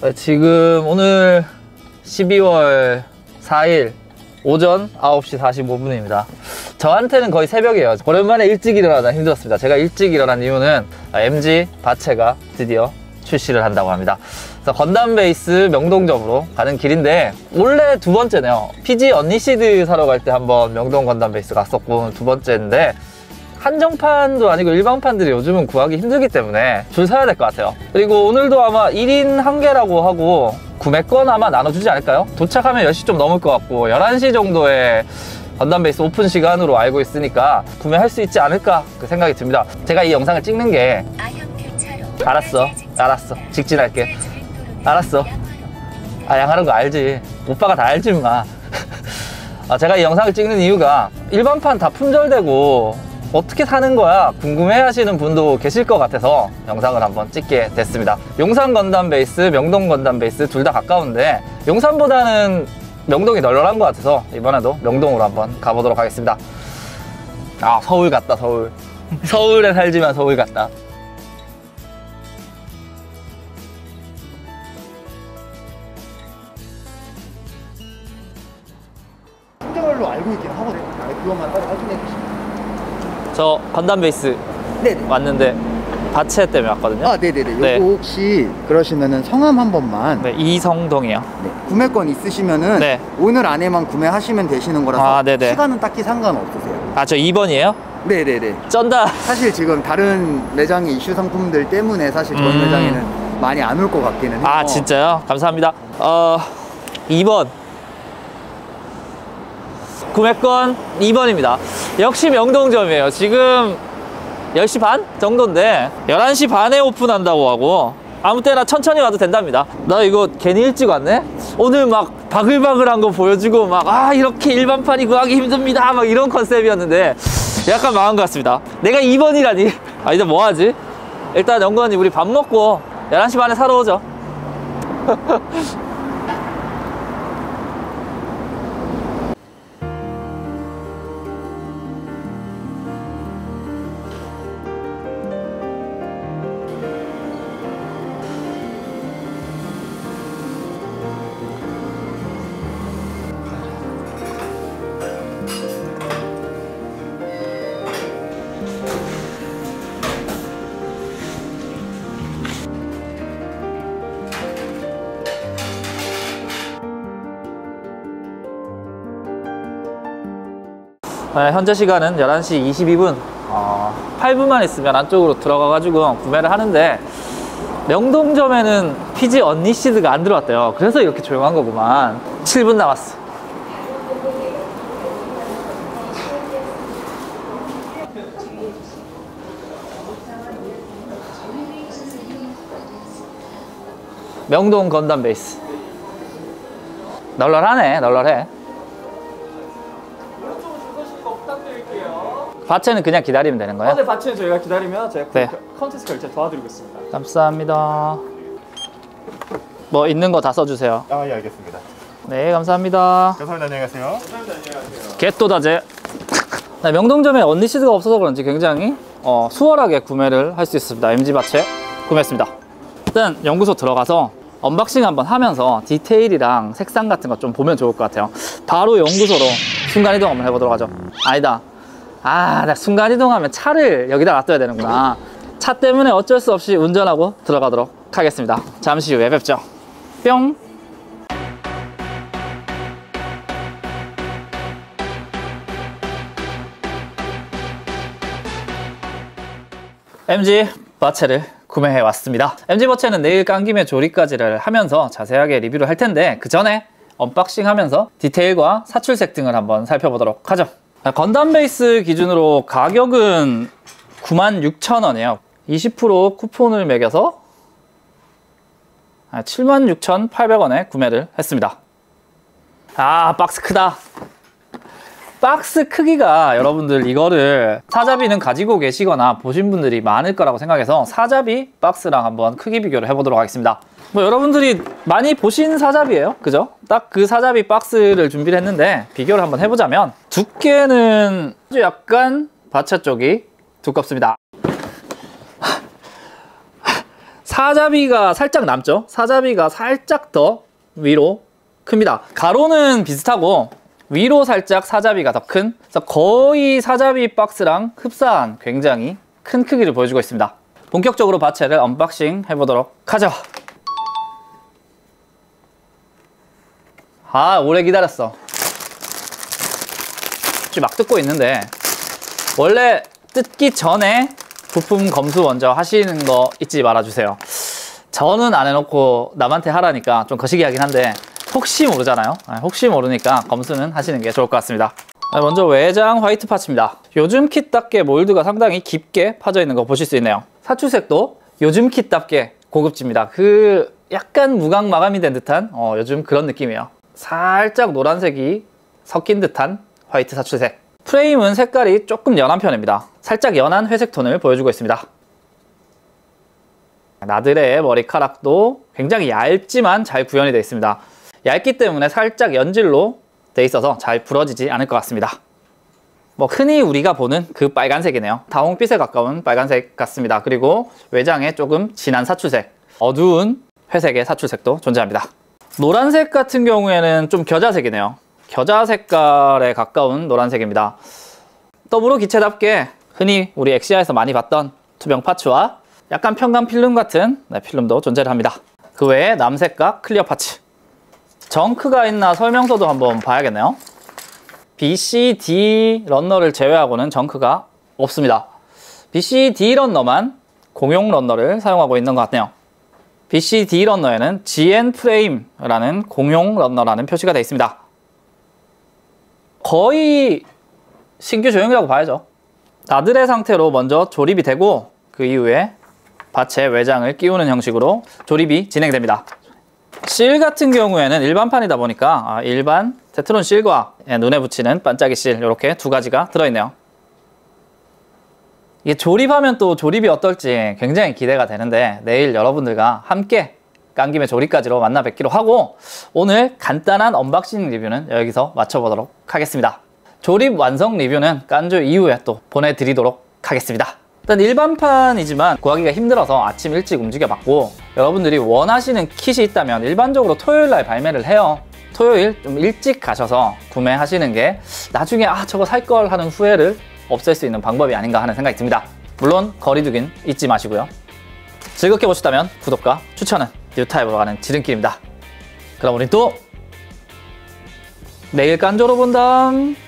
지금 오늘 12월 4일 오전 9시 45분입니다. 저한테는 거의 새벽이에요. 오랜만에 일찍 일어나다 힘들었습니다. 제가 일찍 일어난 이유는 MG 바체가 드디어 출시를 한다고 합니다. 그래서 건담 베이스 명동점으로 가는 길인데 원래 두 번째네요. PG 언리시드 사러 갈 때 한번 명동 건담 베이스 갔었고 두 번째인데 한정판도 아니고 일반판들이 요즘은 구하기 힘들기 때문에 줄 서야 될 것 같아요. 그리고 오늘도 아마 1인 1개라고 하고 구매권 아마 나눠주지 않을까요? 도착하면 10시 좀 넘을 것 같고 11시 정도에 건담 베이스 오픈 시간으로 알고 있으니까 구매할 수 있지 않을까 그 생각이 듭니다. 제가 이 영상을 찍는 게 알았어 직진할게. 알았어. 양하는 거 알지. 오빠가 다 알지 마. 제가 이 영상을 찍는 이유가 일반판 다 품절되고 어떻게 사는 거야 궁금해 하시는 분도 계실 것 같아서 영상을 한번 찍게 됐습니다. 용산 건담 베이스, 명동 건담 베이스 둘 다 가까운데 용산보다는 명동이 널널한 것 같아서 이번에도 명동으로 한번 가보도록 하겠습니다. 서울 같다. 서울. 서울에 살지만 서울 같다. 품절로 알고 있긴 하거든요. 그것만 빨리 확인해 주시면. 저 건담 베이스 네네. 왔는데 바체 때문에 왔거든요. 네네네. 네. 요거 혹시 그러시면은 성함 한 번만. 네, 이성동이요. 네. 구매권 있으시면은 네. 오늘 안에만 구매하시면 되시는 거라서 네네. 시간은 딱히 상관없으세요. 저 2번이에요? 네네네. 쩐다. 사실 지금 다른 매장의 이슈 상품들 때문에 사실 저희 매장에는 많이 안 올 것 같기는 해요. 진짜요? 감사합니다. 2번 구매권 2번입니다. 역시 명동점이에요. 지금 10시 반 정도인데 11시 반에 오픈한다고 하고 아무 때나 천천히 와도 된답니다. 나 이거 괜히 일찍 왔네? 오늘 막 바글바글한 거 보여주고 막 이렇게 일반판이 구하기 힘듭니다 막 이런 컨셉이었는데 약간 망한 것 같습니다. 내가 2번이라니. 이제 뭐 하지? 일단 영건이 우리 밥 먹고 11시 반에 사러 오죠. 현재 시간은 11시 22분 8분만 있으면 안쪽으로 들어가가지고 구매를 하는데 명동점에는 PG 언리시드가 안 들어왔대요. 그래서 이렇게 조용한 거구만. 7분 남았어. 명동 건담 베이스 널널하네. 널널해. 바체는 그냥 기다리면 되는 거예요? 네, 바체는 저희가 기다리면 제가 네. 카운터에서 결제 도와드리고 있습니다. 감사합니다. 뭐 있는 거 다 써주세요. 예, 알겠습니다. 네, 감사합니다. 감사합니다. 안녕히 가세요. 감사합니다. 안녕히 가세요. 개또다제. 명동점에 언리시드가 없어서 그런지 굉장히 수월하게 구매를 할 수 있습니다. MG 바체 구매했습니다. 일단 연구소 들어가서 언박싱 한번 하면서 디테일이랑 색상 같은 거 좀 보면 좋을 것 같아요. 바로 연구소로 순간이동 한번 해보도록 하죠. 아니다. 나 순간이동하면 차를 여기다 놔둬야 되는구나. 차 때문에 어쩔 수 없이 운전하고 들어가도록 하겠습니다. 잠시 후에 뵙죠. 뿅. MG 바체를 구매해 왔습니다. MG 바체는 내일 깐 김에 조립까지를 하면서 자세하게 리뷰를 할 텐데 그 전에 언박싱 하면서 디테일과 사출색 등을 한번 살펴보도록 하죠. 건담 베이스 기준으로 가격은 96,000원이에요. 20% 쿠폰을 매겨서 76,800원에 구매를 했습니다. 박스 크다. 박스 크기가 여러분들 이거를 사자비는 가지고 계시거나 보신 분들이 많을 거라고 생각해서 사자비 박스랑 한번 크기 비교를 해보도록 하겠습니다. 여러분들이 많이 보신 사자비예요, 그죠? 딱 그 사자비 박스를 준비를 했는데 비교를 한번 해보자면 두께는 아주 약간 바체 쪽이 두껍습니다. 사자비가 살짝 남죠? 사자비가 살짝 더 위로 큽니다. 가로는 비슷하고 위로 살짝 사자비가 더 큰, 그래서 거의 사자비 박스랑 흡사한 굉장히 큰 크기를 보여주고 있습니다. 본격적으로 바체를 언박싱 해보도록 하죠. 아, 오래 기다렸어. 지금 막 뜯고 있는데, 원래 뜯기 전에 부품 검수 먼저 하시는 거 잊지 말아주세요. 저는 안 해놓고 남한테 하라니까 좀 거시기하긴 한데 혹시 모르잖아요. 혹시 모르니까 검수는 하시는 게 좋을 것 같습니다. 먼저 외장 화이트 파츠입니다. 요즘 킷답게 몰드가 상당히 깊게 파져 있는 거 보실 수 있네요. 사출색도 요즘 킷답게 고급집니다. 그 약간 무광 마감이 된 듯한 요즘 그런 느낌이에요. 살짝 노란색이 섞인 듯한 화이트 사출색. 프레임은 색깔이 조금 연한 편입니다. 살짝 연한 회색 톤을 보여주고 있습니다. 나들의 머리카락도 굉장히 얇지만 잘 구현이 되어 있습니다. 얇기 때문에 살짝 연질로 되어 있어서 잘 부러지지 않을 것 같습니다. 뭐 흔히 우리가 보는 그 빨간색이네요. 다홍빛에 가까운 빨간색 같습니다. 그리고 외장에 조금 진한 사출색, 어두운 회색의 사출색도 존재합니다. 노란색 같은 경우에는 좀 겨자색이네요. 겨자 색깔에 가까운 노란색입니다. 더불어 기체답게 흔히 우리 엑시아에서 많이 봤던 투명 파츠와 약간 편감 필름 같은 필름도 존재를 합니다. 그 외에 남색과 클리어 파츠. 정크가 있나 설명서도 한번 봐야겠네요. BCD 런너를 제외하고는 정크가 없습니다. BCD 런너만 공용 런너를 사용하고 있는 것 같네요. BCD 런너에는 GN 프레임이라는 공용 런너라는 표시가 되어 있습니다. 거의 신규 조형이라고 봐야죠. 나들의 상태로 먼저 조립이 되고 그 이후에 바체 외장을 끼우는 형식으로 조립이 진행됩니다. 실 같은 경우에는 일반판이다 보니까 일반 테트론 실과 눈에 붙이는 반짝이 실 이렇게 두 가지가 들어있네요. 이게 조립하면 또 조립이 어떨지 굉장히 기대가 되는데 내일 여러분들과 함께 깐 김에 조립까지로 만나 뵙기로 하고 오늘 간단한 언박싱 리뷰는 여기서 마쳐보도록 하겠습니다. 조립 완성 리뷰는 깐조 이후에 또 보내드리도록 하겠습니다. 일단 일반판이지만 구하기가 힘들어서 아침 일찍 움직여봤고 여러분들이 원하시는 킷이 있다면 일반적으로 토요일날 발매를 해요. 토요일 좀 일찍 가셔서 구매하시는 게 나중에 저거 살 걸 하는 후회를 없앨 수 있는 방법이 아닌가 하는 생각이 듭니다. 물론 거리두기는 잊지 마시고요. 즐겁게 보셨다면 구독과 추천은 뉴타입으로 가는 지름길입니다. 그럼 우린 또 내일 깐조로 본담.